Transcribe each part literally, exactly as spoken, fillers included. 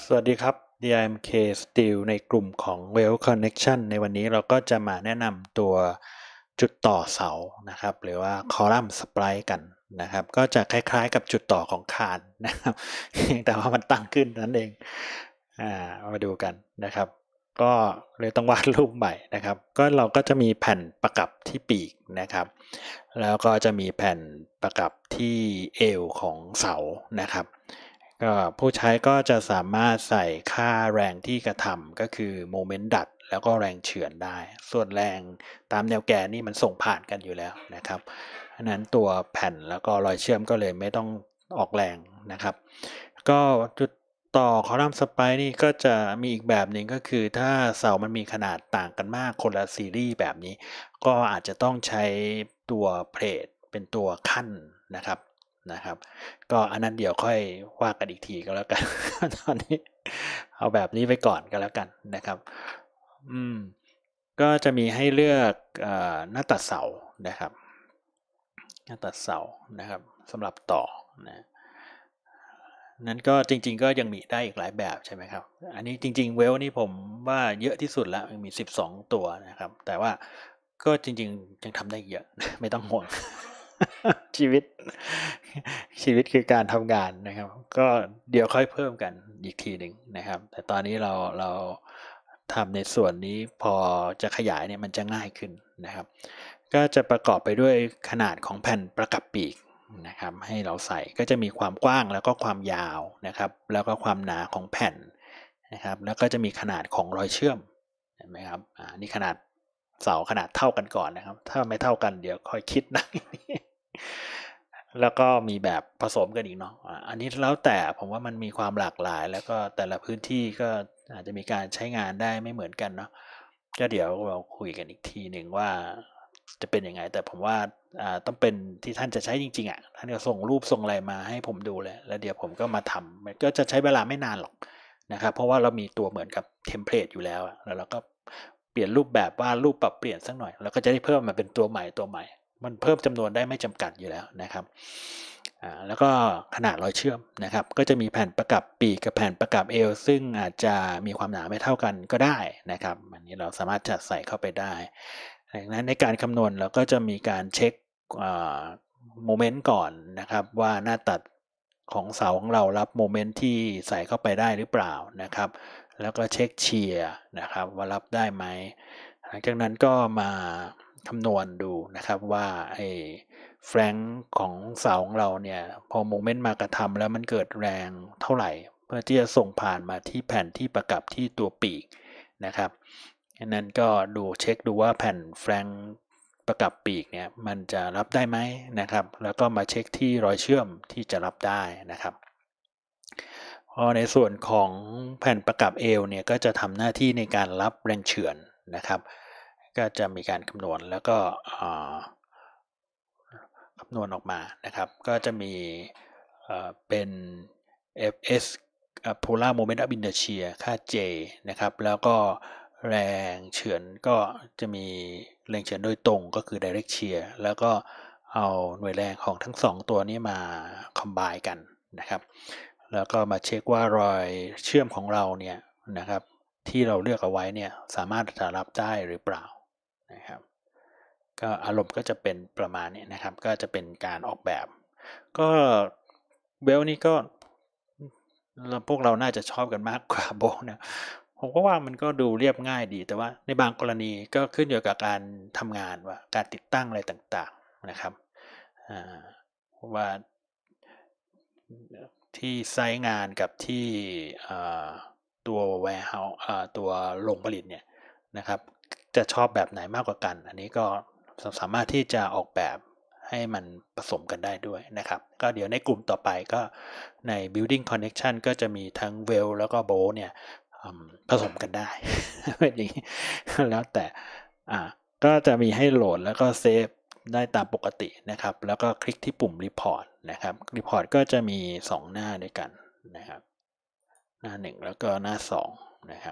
สวัสดีครับ ดี ไอ เอ็ม เค Steel ในกลุ่มของ Well Connection ในวันนี้เราก็จะมาแนะนำตัวจุดต่อเสานะครับหรือว่า Column Splice กันนะครับก็จะคล้ายๆกับจุดต่อของคานนะครับ แต่ว่ามันตั้งขึ้นนั่นเองอ่ามาดูกันนะครับก็เลยต้องวาดรูปใหม่นะครับก็เราก็จะมีแผ่นประกับที่ปีกนะครับแล้วก็จะมีแผ่นประกับที่เอวของเสานะครับก็ผู้ใช้ก็จะสามารถใส่ค่าแรงที่กระทำก็คือโมเมนต์ดัดแล้วก็แรงเฉือนได้ส่วนแรงตามแนวแกนนี่มันส่งผ่านกันอยู่แล้วนะครับเพราะนั้นตัวแผ่นแล้วก็รอยเชื่อมก็เลยไม่ต้องออกแรงนะครับก็จุดต่อคอลัมน์สไปร์นี่ก็จะมีอีกแบบหนึ่งก็คือถ้าเสามันมีขนาดต่างกันมากคนละซีรีส์แบบนี้ก็อาจจะต้องใช้ตัวเพลทเป็นตัวขั้นนะครับนะครับก็อันนั้นเดี๋ยวค่อยว่ากันอีกทีก็แล้วกัน ตอนนี้เอาแบบนี้ไปก่อนก็แล้วกันนะครับอืมก็จะมีให้เลือกเอ่อหน้าตัดเสานะครับหน้าตัดเสานะครับสำหรับต่อนะนั้นก็จริงๆก็ยังมีได้อีกหลายแบบใช่ไหมครับอันนี้จริงๆเวลนี่ผมว่าเยอะที่สุดแล้วมีสิบสองตัวนะครับแต่ว่าก็จริงๆยังทำได้เยอะ ไม่ต้องห่วง ชีวิตชีวิตคือการทำงานนะครับก็เดี๋ยวค่อยเพิ่มกันอีกทีหนึ่งนะครับแต่ตอนนี้เราเราทำในส่วนนี้พอจะขยายเนี่ยมันจะง่ายขึ้นนะครับก็จะประกอบไปด้วยขนาดของแผ่นประกับปีกนะครับให้เราใส่ก็จะมีความกว้างแล้วก็ความยาวนะครับแล้วก็ความหนาของแผ่นนะครับแล้วก็จะมีขนาดของรอยเชื่อมเห็นไหมครับอ่านี่ขนาดเสาขนาดเท่ากันก่อนนะครับถ้าไม่เท่ากันเดี๋ยวค่อยคิดนะ แล้วก็มีแบบผสมกันอีกเนาะอ่าอันนี้แล้วแต่ผมว่ามันมีความหลากหลายแล้วก็แต่ละพื้นที่ก็อาจจะมีการใช้งานได้ไม่เหมือนกันเนาะก็เดี๋ยวเราคุยกันอีกทีหนึ่งว่าจะเป็นยังไงแต่ผมว่าอ่าต้องเป็นที่ท่านจะใช้จริงๆอะท่านจะส่งรูปส่งอะไรมาให้ผมดูเลยแล้วเดี๋ยวผมก็มาทำมันก็จะใช้เวลาไม่นานหรอกนะครับเพราะว่าเรามีตัวเหมือนกับเทมเพลตอยู่แล้วอะแล้วเราก็เปลี่ยนรูปแบบวาดรูปปรับเปลี่ยนสักหน่อยแล้วก็จะได้เพิ่มมาเป็นตัวใหม่ตัวใหม่ มันเพิ่มจำนวนได้ไม่จำกัดอยู่แล้วนะครับอ่าแล้วก็ขนาดรอยเชื่อมนะครับก็จะมีแผ่นประกับปีกกับแผ่นประกับเอวซึ่งอาจจะมีความหนาไม่เท่ากันก็ได้นะครับอันนี้เราสามารถจัดใส่เข้าไปได้ดังนั้นในการคำนวณเราก็จะมีการเช็คโมเมนต์ก่อนนะครับว่าหน้าตัดของเสาของเรารับโมเมนต์ที่ใส่เข้าไปได้หรือเปล่านะครับแล้วก็เช็คเชียร์นะครับว่ารับได้ไหมหลังจากนั้นก็มาคำนวณดูนะครับว่าไอ้แฟลงของเสาของเราเนี่ยพอโมเมนต์มากระทำแล้วมันเกิดแรงเท่าไหร่เพื่อที่จะส่งผ่านมาที่แผ่นที่ประกับที่ตัวปีกนะครับอันนั้นก็ดูเช็คดูว่าแผ่นแฟลงประกับปีกเนี่ยมันจะรับได้ไหมนะครับแล้วก็มาเช็คที่รอยเชื่อมที่จะรับได้นะครับพอในส่วนของแผ่นประกับเอวเนี่ยก็จะทำหน้าที่ในการรับแรงเฉือนนะครับก็จะมีการคำนวณแล้วก็คำนวณออกมานะครับก็จะมีเป็น เอฟ เอส Polar Moment of Inertia ค่า J นะครับแล้วก็แรงเฉือนก็จะมีแรงเฉือนโดยตรงก็คือ direct shear แล้วก็เอาหน่วยแรงของทั้งสองตัวนี้มา combine กันนะครับแล้วก็มาเช็คว่ารอยเชื่อมของเราเนี่ยนะครับที่เราเลือกเอาไว้เนี่ยสามารถจะรับได้หรือเปล่านะครับก็อารมณ์ก็จะเป็นประมาณนี้นะครับก็จะเป็นการออกแบบก็เบลนี่ก็พวกเราน่าจะชอบกันมากกว่าโบนะผมก็ว่ามันก็ดูเรียบง่ายดีแต่ว่าในบางกรณีก็ขึ้นอยู่กับการทำงานว่าการติดตั้งอะไรต่างๆนะครับว่าที่ไซต์งานกับที่ตัว warehouse ตัวโรงผลิตเนี่ยนะครับจะชอบแบบไหนมากกว่ากันอันนี้ก็สามารถที่จะออกแบบให้มันผสมกันได้ด้วยนะครับก็เดี๋ยวในกลุ่มต่อไปก็ใน building connection ก็จะมีทั้ง well แล้วก็ bolt เนี่ยผสมกันได้เป็นอย่างนี้แล้วแต่อ่าก็จะมีให้โหลดแล้วก็เซฟได้ตามปกตินะครับแล้วก็คลิกที่ปุ่ม report นะครับ report ก็จะมีสองหน้าด้วยกันนะครับหน้าหนึ่งแล้วก็หน้าสองนะครับ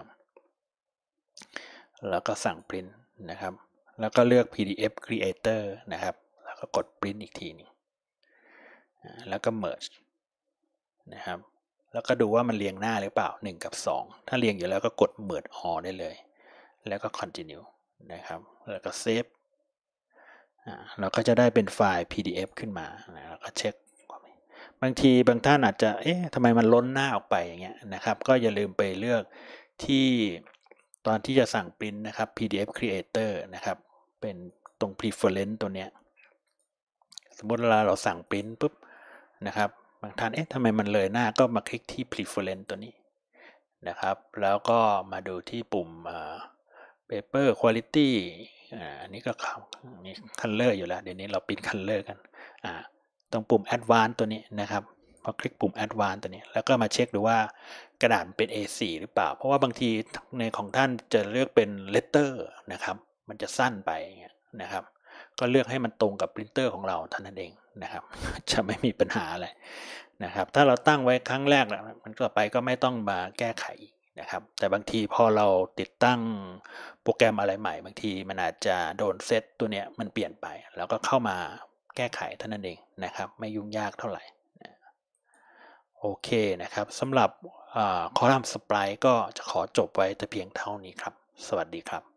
แล้วก็สั่ง print นะครับแล้วก็เลือก พี ดี เอฟ creator นะครับแล้วก็กด print อีกทีนึงแล้วก็ merge นะครับแล้วก็ดูว่ามันเรียงหน้าหรือเปล่าหนึ่งกับสองถ้าเรียงอยู่แล้วก็กด merge all ได้เลยแล้วก็ continue นะครับแล้วก็ save อ่าเราก็จะได้เป็นไฟล์ พี ดี เอฟ ขึ้นมานะแล้วก็เช็คบางทีบางท่านอาจจะเอ๊ะทำไมมันล้นหน้าออกไปอย่างเงี้ยนะครับก็อย่าลืมไปเลือกที่ตอนที่จะสั่งปริ้นนะครับ พี ดี เอฟ Creator นะครับเป็นตรง preference ตัวเนี้ยสมมติเวลาเราสั่งปริ้นปุ๊บนะครับบางท่านเอ๊ะทำไมมันเลยหน้าก็มาคลิกที่ preference ตัวนี้นะครับแล้วก็มาดูที่ปุ่ม paper quality อ่าอันนี้ก็นี่ color อยู่แล้วเดี๋ยวนี้เราปริ้น color กันอ่าตรงปุ่ม advanced ตัวนี้นะครับพอคลิกปุ่ม advanced ตัวนี้แล้วก็มาเช็คดูว่ากระดาษเป็น เอ โฟร์ หรือเปล่าเพราะว่าบางทีในของท่านจะเลือกเป็น letter นะครับมันจะสั้นไปนะครับก็เลือกให้มันตรงกับปรินเตอร์ของเราเท่านั้นเองนะครับจะไม่มีปัญหาอะไรนะครับถ้าเราตั้งไว้ครั้งแรกแล้วมันต่อไปก็ไม่ต้องมาแก้ไขนะครับแต่บางทีพอเราติดตั้งโปรแกรมอะไรใหม่บางทีมันอาจจะโดนเซตตัวเนี้ยมันเปลี่ยนไปแล้วก็เข้ามาแก้ไขเท่านั้นเองนะครับไม่ยุ่งยากเท่าไหร่โอเคนะครับสำหรับคอลัมน์สปรายก็จะขอจบไว้แต่เพียงเท่านี้ครับสวัสดีครับ